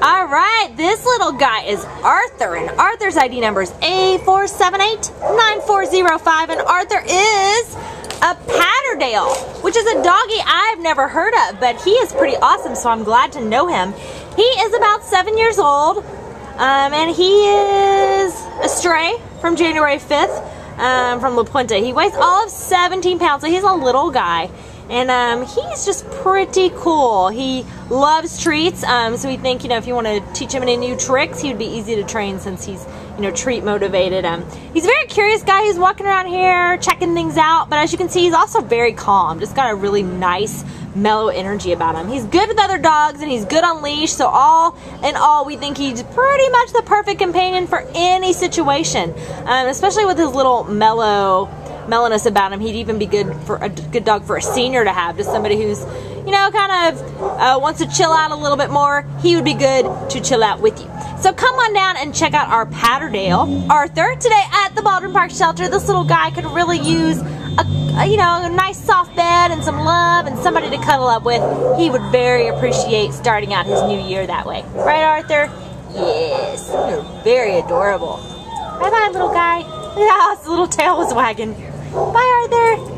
All right, this little guy is Arthur, and Arthur's ID number is A4789405, and Arthur is a Patterdale, which is a doggy I've never heard of, but he is pretty awesome, so I'm glad to know him. He is about 7 years old, and he is a stray from January 5th from Puente. He weighs all of 17 pounds, so he's a little guy. And he's just pretty cool. He loves treats, so we think, if you want to teach him any new tricks, he would be easy to train since he's, treat motivated. He's a very curious guy. He's walking around here checking things out, but as you can see, he's also very calm. Just got a really nice, mellow energy about him. He's good with other dogs, and he's good on leash, so all in all, we think he's pretty much the perfect companion for any situation, especially with his little mellowness about him. He'd even be good for a good dog for a senior to have, just somebody who's kind of wants to chill out a little bit more. He would be good to chill out with you. So come on down and check out our Patterdale Arthur today at the Baldwin Park shelter. This little guy could really use a nice soft bed and some love and somebody to cuddle up with. He would very appreciate starting out his new year that way, right, Arthur? Yes, you're very adorable. Bye bye, little guy. Look at how his little tail was wagging. Bye, Arthur.